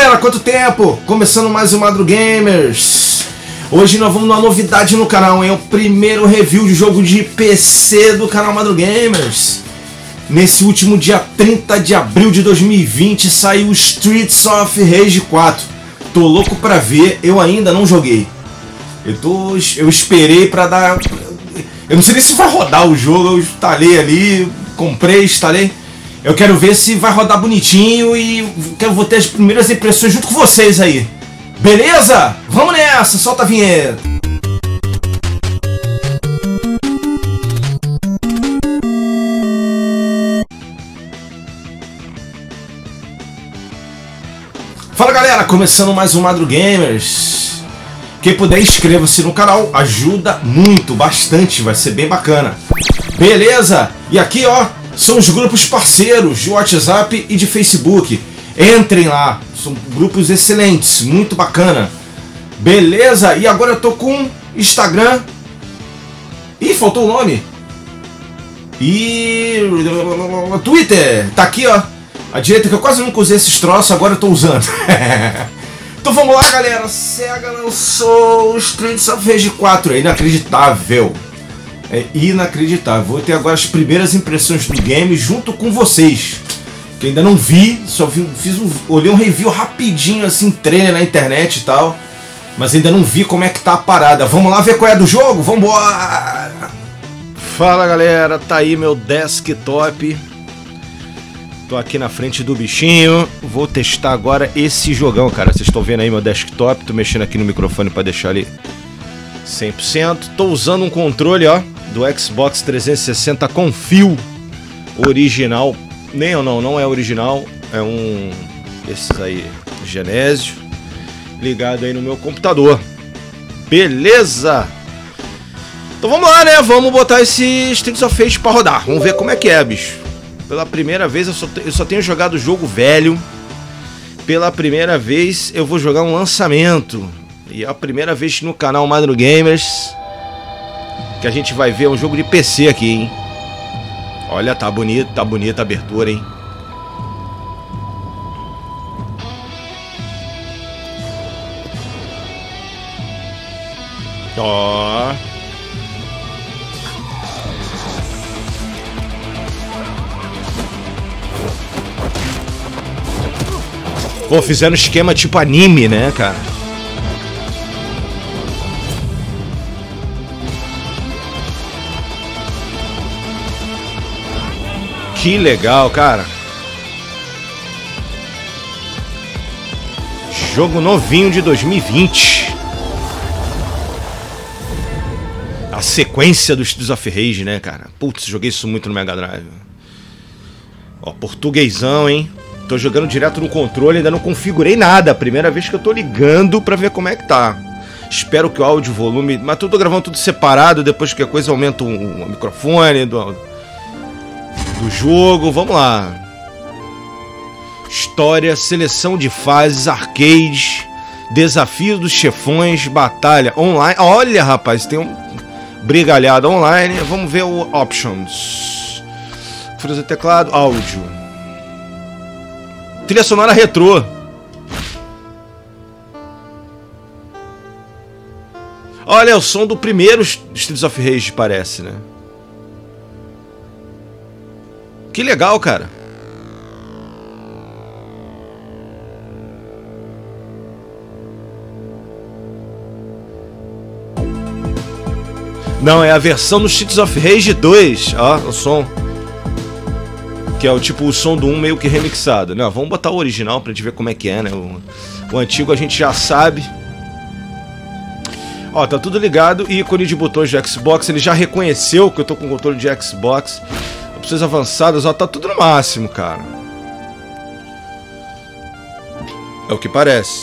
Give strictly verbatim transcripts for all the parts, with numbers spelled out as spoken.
galera, quanto tempo? Começando mais um Madru Gamers. Hoje nós vamos numa novidade no canal, hein? É o primeiro review de jogo de P C do canal Madru Gamers. Nesse último dia trinta de abril de dois mil e vinte saiu Streets of Rage quatro. Tô louco pra ver, eu ainda não joguei. Eu, tô, eu esperei pra dar... Eu não sei nem se vai rodar o jogo, eu instalei ali, comprei, instalei. Eu quero ver se vai rodar bonitinho e eu vou ter as primeiras impressões junto com vocês aí. Beleza? Vamos nessa, solta a vinheta. Fala galera, começando mais um Madru Gamers. Quem puder, inscreva-se no canal, ajuda muito, bastante, vai ser bem bacana. Beleza? E aqui ó, são os grupos parceiros de WhatsApp e de Facebook. Entrem lá, são grupos excelentes, muito bacana. Beleza? E agora eu tô com Instagram. Ih, faltou o nome. E Twitter, tá aqui ó, à direita, que eu quase nunca usei esses troços, agora eu tô usando. Então vamos lá galera, Sega lançou Streets of Rage quatro, é inacreditável. É inacreditável. Vou ter agora as primeiras impressões do game junto com vocês. Que ainda não vi, só vi, fiz um, olhei um review rapidinho assim, trailer na internet e tal. Mas ainda não vi como é que tá a parada. Vamos lá ver qual é do jogo? Vambora! Fala galera, tá aí meu desktop. Tô aqui na frente do bichinho. Vou testar agora esse jogão, cara. Vocês estão vendo aí meu desktop. Tô mexendo aqui no microfone pra deixar ali cem por cento. Tô usando um controle, ó, do Xbox trezentos e sessenta com fio original. Nem ou não, não é original. É um desses aí, Genésio, ligado aí no meu computador. Beleza? Então vamos lá, né? Vamos botar esse Streets of Rage pra rodar. Vamos ver como é que é, bicho. Pela primeira vez eu só, eu só tenho jogado o jogo velho. Pela primeira vez eu vou jogar um lançamento. E é a primeira vez no canal Madru Gamers que a gente vai ver um jogo de P C aqui, hein? Olha, tá bonito, tá bonita a abertura, hein? Ó. Pô, fizeram esquema tipo anime, né, cara? Que legal, cara. Jogo novinho de dois mil e vinte. A sequência do Streets of Rage, né, cara? Putz, joguei isso muito no Mega Drive. Ó, portuguesão, hein? Tô jogando direto no controle, ainda não configurei nada. Primeira vez que eu tô ligando pra ver como é que tá. Espero que o áudio, volume... Mas eu tô gravando tudo separado, depois que a coisa aumenta o um, um microfone do, do jogo. Vamos lá. História, seleção de fases, arcade, desafio dos chefões, batalha online. Olha, rapaz, tem um brigalhado online. Vamos ver o options. Frisa teclado, áudio. Trilha sonora retrô. Olha, é o som do primeiro Streets of Rage, parece, né? Que legal, cara. Não, é a versão do Streets of Rage dois. Ó, o som. Que é o tipo o som do um meio que remixado. Não, vamos botar o original pra gente ver como é que é, né? O, o antigo a gente já sabe. Ó, tá tudo ligado. Ícone de botões de Xbox. Ele já reconheceu que eu tô com controle de Xbox. Opções avançadas, ó, tá tudo no máximo, cara. É o que parece.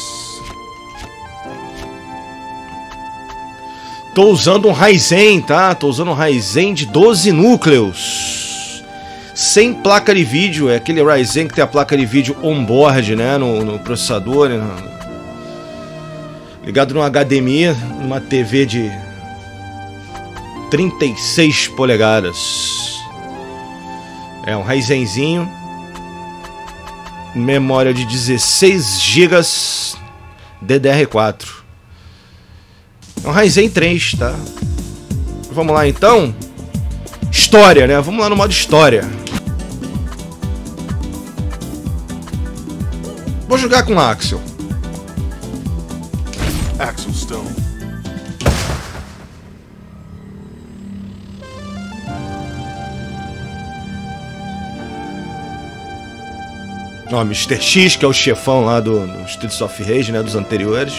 Tô usando um Ryzen, tá? Tô usando um Ryzen de doze núcleos. Sem placa de vídeo, é aquele Ryzen que tem a placa de vídeo on-board, né, no, no processador, né, ligado no H D M I, numa T V de trinta e seis polegadas. É um Ryzenzinho. Memória de dezesseis gigas D D R quatro. É um Ryzen três, tá? Vamos lá então. História, né? Vamos lá no modo história. Vou jogar com Axel. Axel Stone. Ó, mister X, que é o chefão lá do, do Streets of Rage, né? Dos anteriores.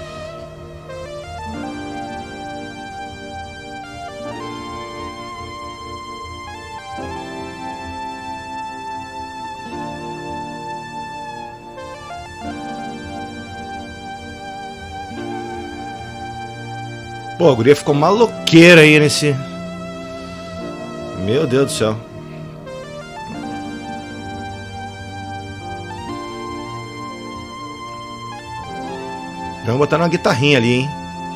Pô, a guria ficou maloqueira aí nesse... Meu Deus do céu. Vamos botar uma guitarrinha ali, hein?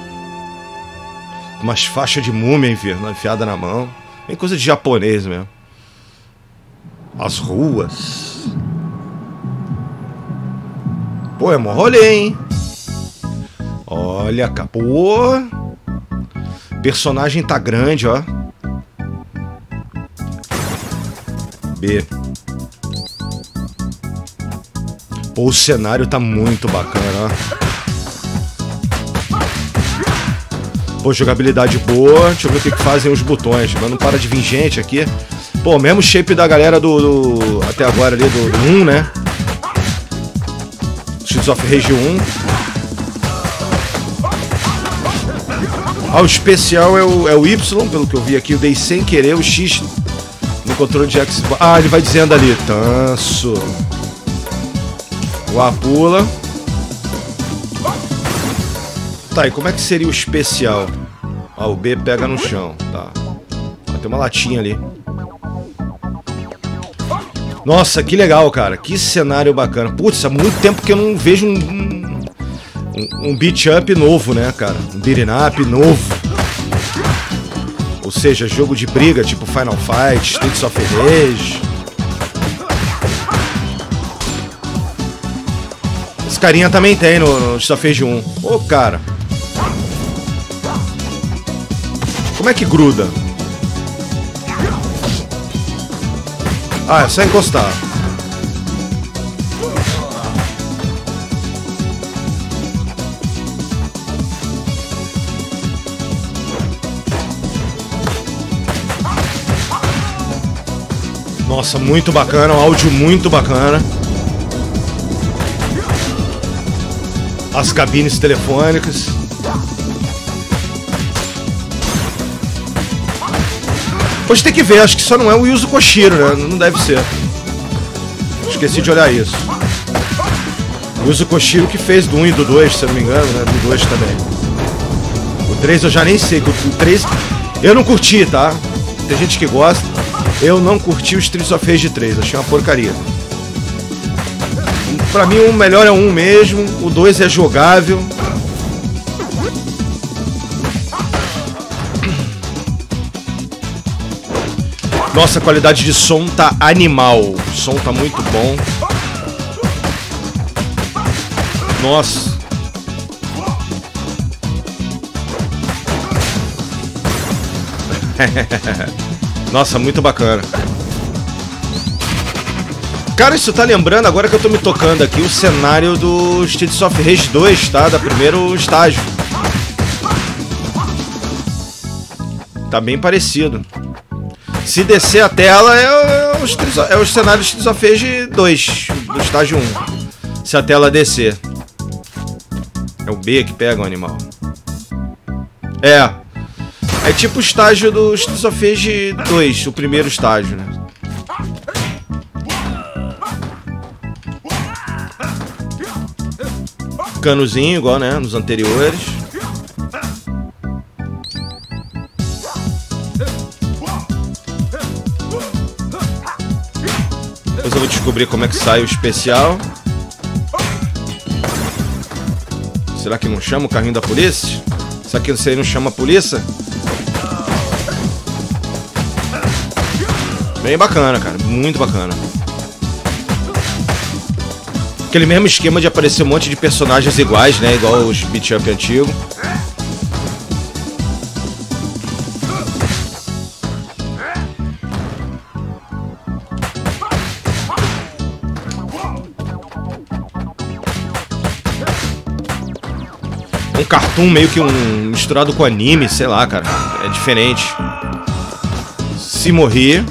Umas faixas de múmia enfiada na mão. Bem coisa de japonês mesmo. As ruas. Pô, é mó rolê, hein? Olha, pô. Personagem tá grande, ó. B. Pô, o cenário tá muito bacana, ó. Pô, jogabilidade boa. Deixa eu ver o que, que fazem os botões. Mas não para de vir gente aqui. Pô, mesmo shape da galera do... do até agora ali, do, do um, né? Streets of Rage um. Ah, o especial é o, é o Y, pelo que eu vi aqui. Eu dei sem querer o X no controle de Xbox. Ah, ele vai dizendo ali. Tanso. O A pula. Tá, e como é que seria o especial? Ah, o B pega no chão. Tá. Ah, tem uma latinha ali. Nossa, que legal, cara. Que cenário bacana. Putz, há muito tempo que eu não vejo um... Um, um beat up novo, né, cara? Um beat'em up novo. Ou seja, jogo de briga, tipo Final Fight, Streets of Rage. Esse carinha também tem no, no Streets of Rage um. Ô, cara. Como é que gruda? Ah, é só encostar. Nossa, muito bacana, um áudio muito bacana. As cabines telefônicas. Hoje tem que ver, acho que só não é o Yuzo Koshiro, né? Não deve ser. Esqueci de olhar isso. O Yuzo Koshiro que fez do um e do dois, se eu não me engano, né? Do dois também. O três eu já nem sei. O três eu não curti, tá? Tem gente que gosta. Eu não curti o Streets of Rage três, achei uma porcaria. Pra mim o melhor é o um mesmo, o dois é jogável. Nossa, a qualidade de som tá animal, o som tá muito bom. Nossa. Nossa, muito bacana. Cara, isso tá lembrando, agora que eu tô me tocando aqui, o cenário do Streets of Rage dois, tá? Da primeiro estágio. Tá bem parecido. Se descer a tela, é o, é o cenário do Streets of Rage dois, do estágio um. Se a tela descer. É o B que pega o animal. É. É tipo o estágio do Streets of Rage dois, o primeiro estágio, né? Canozinho, igual, né? Nos anteriores. Depois eu vou descobrir como é que sai o especial. Será que não chama o carrinho da polícia? Será que isso aí não chama a polícia? Bem bacana, cara. Muito bacana. Aquele mesmo esquema de aparecer um monte de personagens iguais, né? Igual os beat up antigos. Um cartoon meio que um misturado com anime, sei lá, cara. É diferente. Se morrer...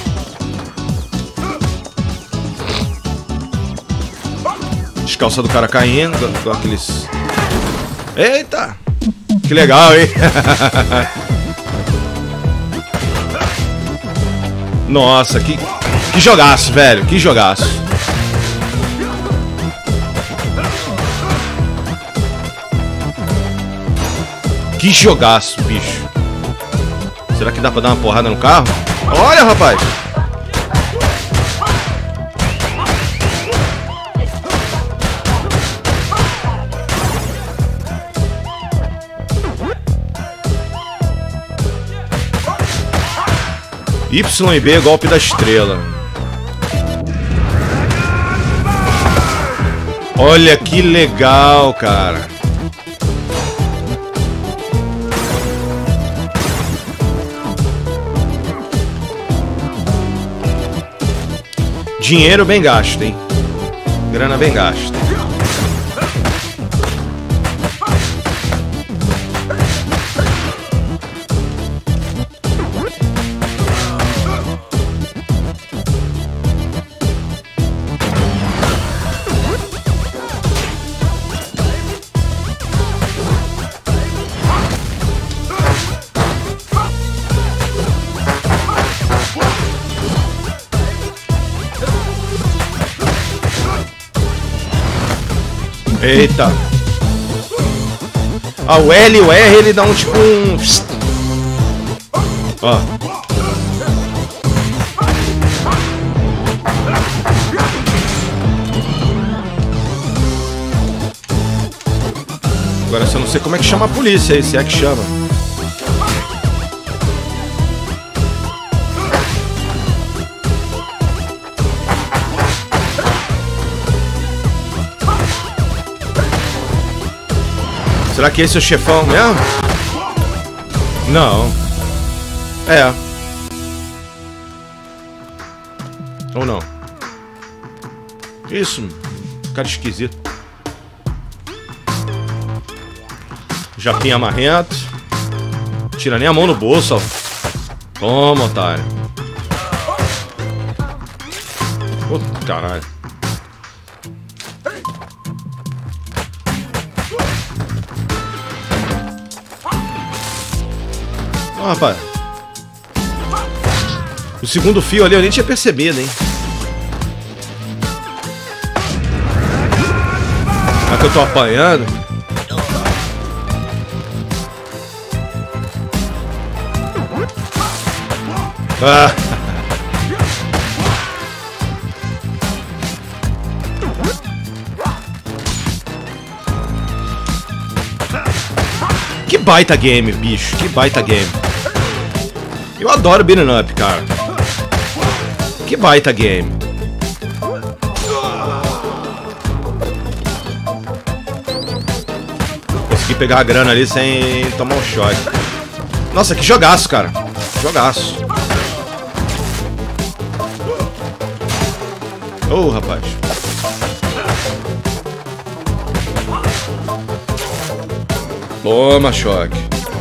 Descalça do cara caindo, igual aqueles... Eita! Que legal, hein? Nossa, que, que jogaço, velho. Que jogaço. Que jogaço, bicho. Será que dá pra dar uma porrada no carro? Olha, rapaz! Y e B, golpe da estrela. Olha que legal, cara. Dinheiro bem gasto, hein? Grana bem gasta. Eita. Ah, o L e o R, ele dá um tipo um... Ó. Agora eu não sei como é que chama a polícia aí, se é que chama. Será que esse é o chefão mesmo? Não. É. Ou não? Isso. Cara esquisito. Japinha marrento. Tira nem a mão no bolso, ó. Toma, otário. Oh, caralho. Ó, rapaz. O segundo fio ali eu nem tinha percebido, hein? Será que eu tô apanhando? Ah. Que baita game, bicho. Que baita game. Eu adoro beat'em up, cara. Que baita game. Consegui pegar a grana ali sem tomar um choque. Nossa, que jogaço, cara. Jogaço. Ô, oh, rapaz. Toma, choque.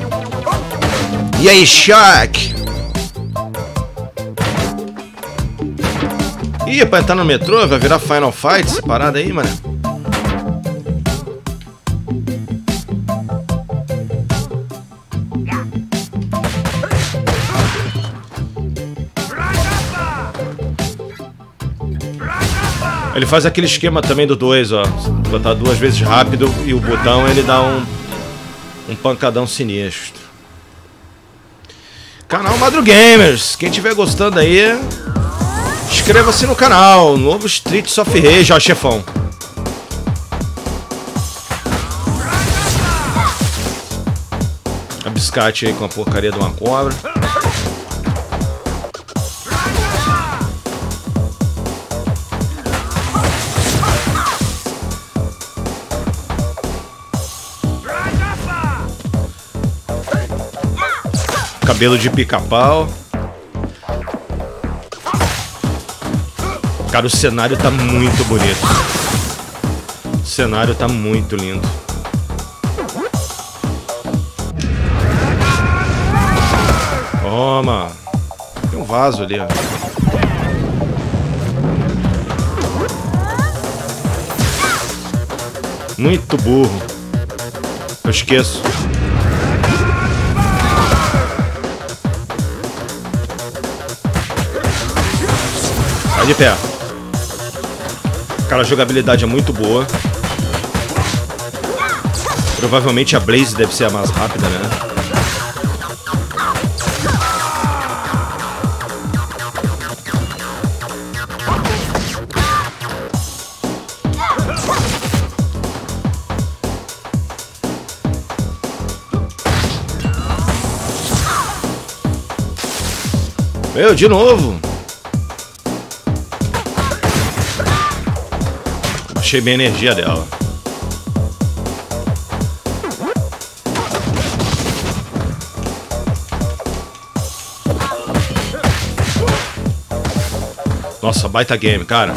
E aí, choque? Ih, pra entrar no metrô, vai virar Final Fight essa parada aí, mano. Ele faz aquele esquema também do dois, ó. Botar duas vezes rápido e o botão ele dá um, um pancadão sinistro. Canal Madru Gamers. Quem tiver gostando aí, inscreva-se no canal. Novo Streets of Rage, ó, chefão. A biscate aí com a porcaria de uma cobra. Cabelo de pica-pau. Cara, o cenário tá muito bonito. O cenário tá muito lindo. Toma. Tem um vaso ali, ó. Muito burro. Eu esqueço. Sai de pé. Cara, a jogabilidade é muito boa. Provavelmente a Blaze deve ser a mais rápida, né? Meu, de novo. Achei bem a energia dela. Nossa, baita game, cara.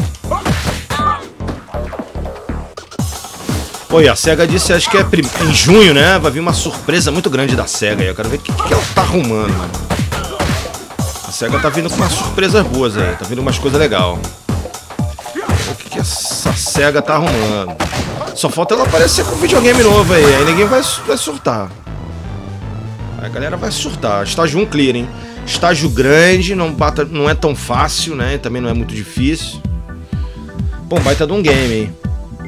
Pô, e a SEGA disse, acho que é em junho, né? Vai vir uma surpresa muito grande da SEGA. Eu quero ver o que, que ela tá arrumando, mano. A SEGA tá vindo com umas surpresas boas aí. Tá vindo umas coisas legais. O que, que essa SEGA tá arrumando? Só falta ela aparecer com um videogame novo aí. Aí ninguém vai, vai surtar. Aí a galera vai surtar. Estágio um clear, hein? Estágio grande, não, bata, não é tão fácil, né? Também não é muito difícil. Bom, baita de um game, hein?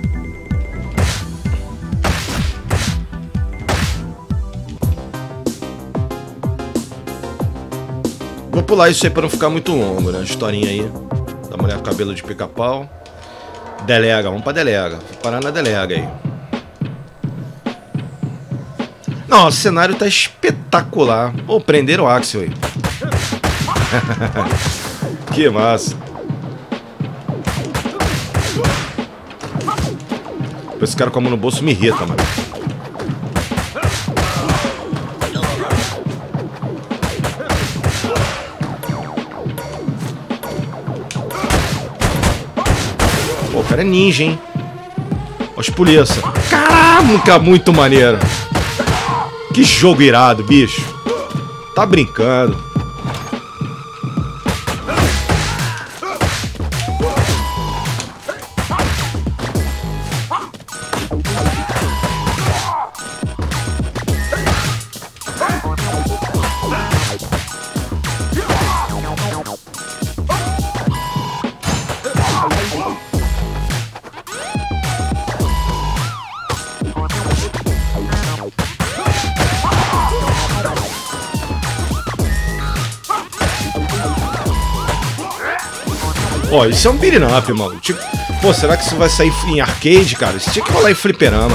Vou pular isso aí pra não ficar muito longo, né? A historinha aí da mulher com cabelo de pica-pau. Delega, vamos pra delega. Vou parar na delega aí. Nossa, o cenário tá espetacular. Pô, prenderam o Axel aí. Que massa. Esse cara com a mão no bolso me irrita, mano. Pô, o cara é ninja, hein? Olha os polícia. Caraca, muito maneiro. Que jogo irado, bicho. Tá brincando. Ó, isso é um beat'em up, mano. Tipo, pô, será que isso vai sair em arcade, cara? Isso tinha que rolar em fliperama.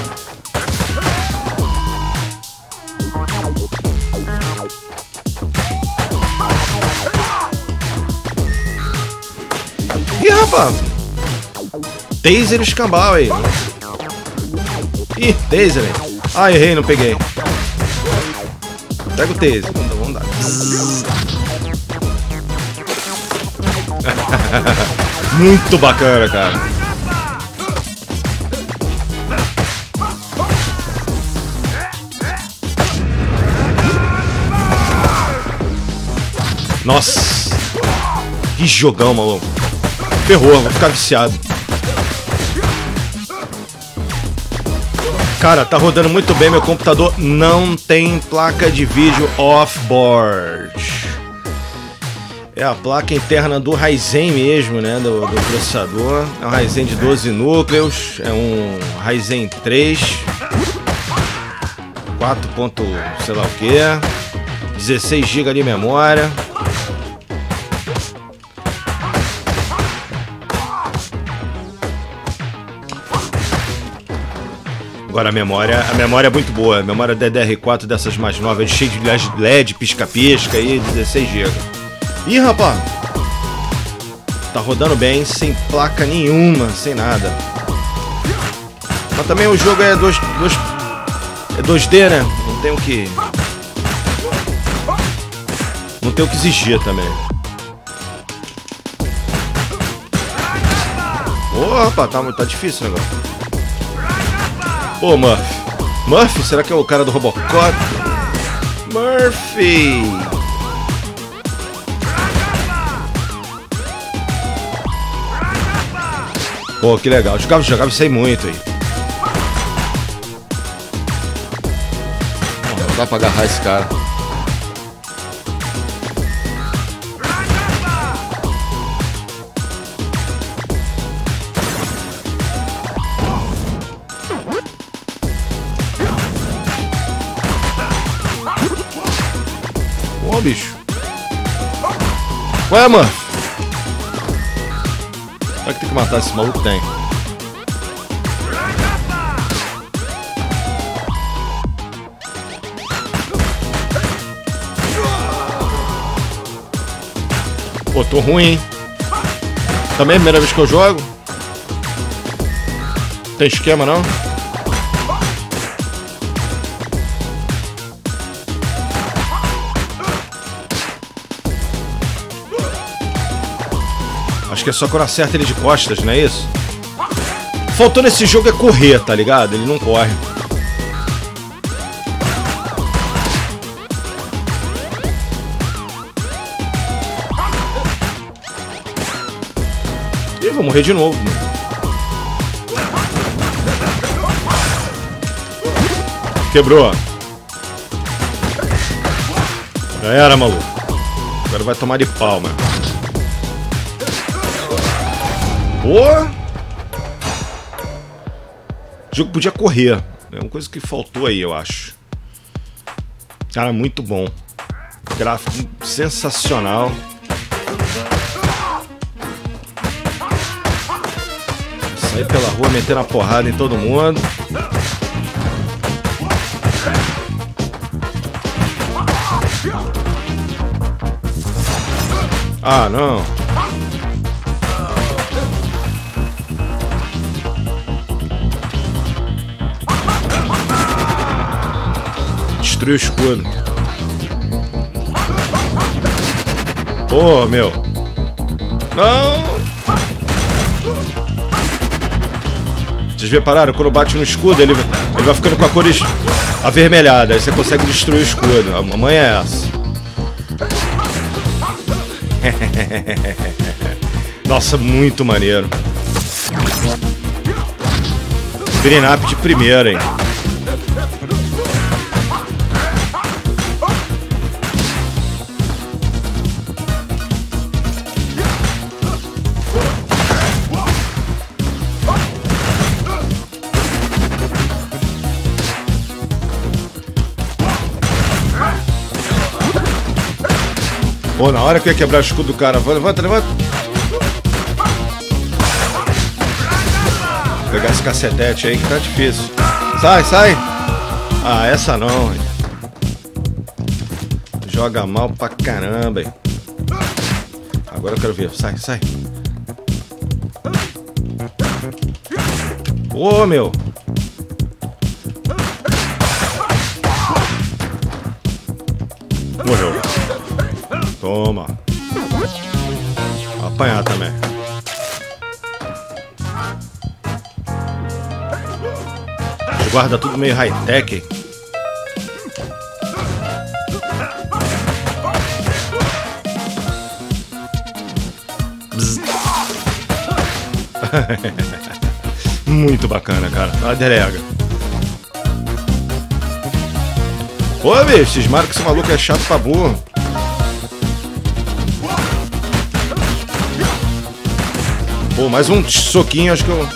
Ih, rapaz. Taser escambau aí. Ih, taser aí. Ah, errei, não peguei. Pega o taser. Vamos dar. Muito bacana, cara. Nossa, que jogão, maluco. Ferrou, vou ficar viciado. Cara, tá rodando muito bem. Meu computador não tem placa de vídeo off-board. É a placa interna do Ryzen mesmo, né? Do, do processador. É um Ryzen de doze núcleos. É um Ryzen três. quatro ponto sei lá o que. dezesseis gigas de memória. Agora a memória, a memória é muito boa. A memória D D R quatro dessas mais novas, cheia de L E D, pisca-pisca aí, dezesseis gigas. Ih, rapaz, tá rodando bem, sem placa nenhuma, sem nada. Mas também o jogo é, dois, dois, é dois D, né? Não tem o que... tenho que exigir também. Ô, rapaz, tá, tá difícil o negócio. Ô, Murphy. Murphy? Será que é o cara do Robocop? Murphy! Pô, que legal. Jogava, jogava isso aí muito aí. Não dá pra agarrar esse cara. Ô, bicho. Ué, mano. Será que tem que matar esse maluco? Tem. Pô, tô ruim, hein? Também é a primeira vez que eu jogo. Tem esquema, não? Acho que é só quando acerta ele de costas, não é isso? Faltou nesse jogo é correr, tá ligado? Ele não corre. Ih, vou morrer de novo, mano. Quebrou. Já era, maluco. Agora vai tomar de pau, mano. Pô! O jogo podia correr. É uma coisa que faltou aí, eu acho. Cara, muito bom. Gráfico sensacional. Sair pela rua metendo a porrada em todo mundo. Ah, não. Destruiu o escudo. Pô, meu. Não. Vocês repararam? Quando bate no escudo, ele, ele vai ficando com a cor avermelhada. Aí você consegue destruir o escudo. A mamãe é essa. Nossa, muito maneiro. Beating up de primeira, hein? Pô, na hora que eu ia quebrar o escudo do cara. Levanta, levanta. Vou pegar esse cacetete aí que tá difícil. Sai, sai. Ah, essa não. Joga mal pra caramba. Hein? Agora eu quero ver. Sai, sai. Ô, meu. Morreu. Toma. Vou apanhar também. Os guarda tudo meio high-tech. Muito bacana, cara. Olha a derega. Ô, bicho, cismaram que esse maluco é chato pra burro. Pô, mais um soquinho, acho que eu...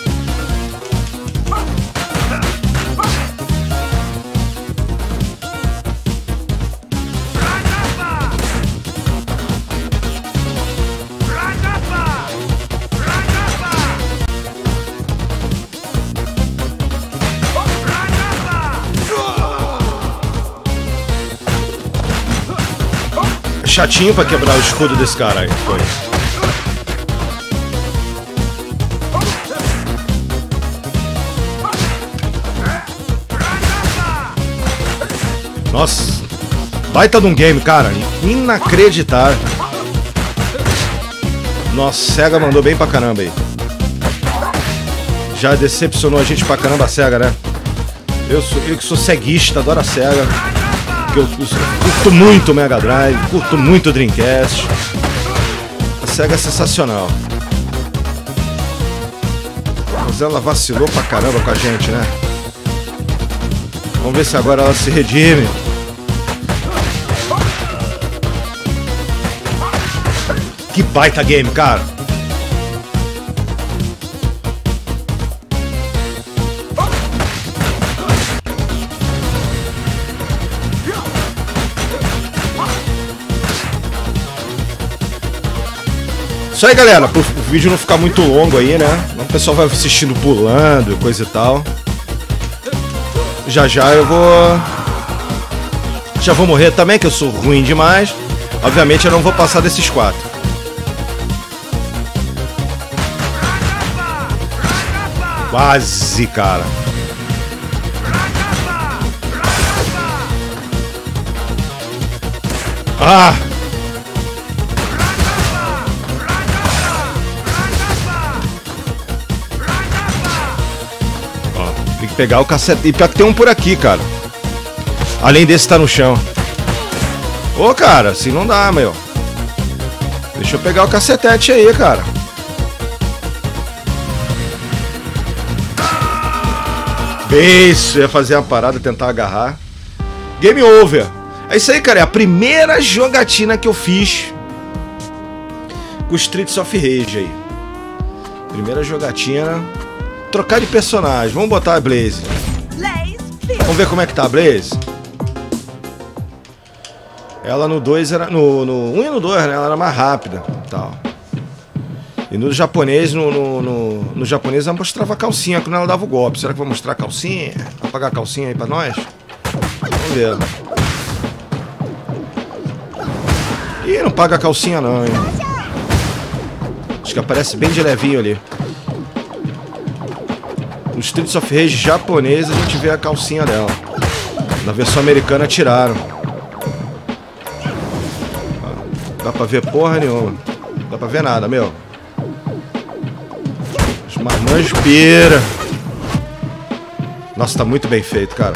Chatinho pra quebrar o escudo desse cara aí, foi. Nossa, Baita de um game, cara. Inacreditável. Nossa, SEGA mandou bem pra caramba aí. Já decepcionou a gente pra caramba a SEGA, né? Eu, sou, eu que sou ceguista, adoro a SEGA. Eu, eu, eu curto muito o Mega Drive, curto muito o Dreamcast. A SEGA é sensacional. Mas ela vacilou pra caramba com a gente, né? Vamos ver se agora ela se redime. Que baita game, cara. Isso aí, galera, pro vídeo não ficar muito longo aí, né? O pessoal vai assistindo pulando e coisa e tal. Já já eu vou... Já vou morrer também, que eu sou ruim demais. Obviamente eu não vou passar desses quatro. Quase, cara. Ah! Tem que pegar o cacete. E pior que tem um por aqui, cara. Além desse tá no chão. Ô, cara, assim não dá, meu. Deixa eu pegar o cacetete aí, cara. Isso, ia fazer uma parada, tentar agarrar. Game over. É isso aí, cara. É a primeira jogatina que eu fiz com Streets of Rage aí. Primeira jogatina. Trocar de personagem. Vamos botar a Blaze. Vamos ver como é que tá a Blaze. Ela no dois era... No, no um e no dois, né? Ela era mais rápida. Tal. E no japonês, no, no, no, no japonês ela mostrava a calcinha quando ela dava o golpe. Será que vai mostrar a calcinha? Vai pagar a calcinha aí pra nós? Vamos ver. Ih, não paga a calcinha não, hein? Acho que aparece bem de levinho ali. No Streets of Rage japonês a gente vê a calcinha dela. Na versão americana tiraram. Dá pra ver porra nenhuma. Dá pra ver nada, meu. Os marmanjos pira. Nossa, tá muito bem feito, cara.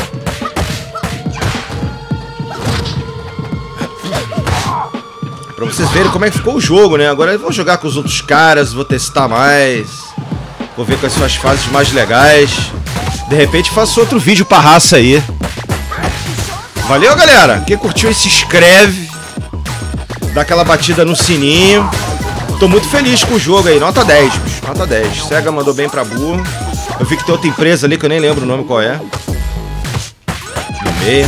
Pra vocês verem como é que ficou o jogo, né? Agora eu vou jogar com os outros caras, vou testar mais. Vou ver quais são as fases mais legais. De repente faço outro vídeo pra raça aí. Valeu, galera! Quem curtiu aí se inscreve. Dá aquela batida no sininho. Tô muito feliz com o jogo aí. Nota dez, bicho. Nota dez. SEGA mandou bem pra burro. Eu vi que tem outra empresa ali que eu nem lembro o nome qual é. No meio.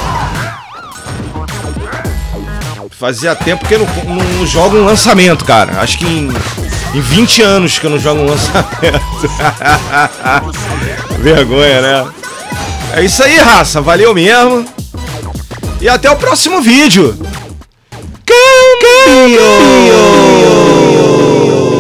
Fazia tempo que eu não, não jogo um lançamento, cara. Acho que em, em vinte anos que eu não jogo um lançamento. Vergonha, né? É isso aí, raça. Valeu mesmo. E até o próximo vídeo. Campeão!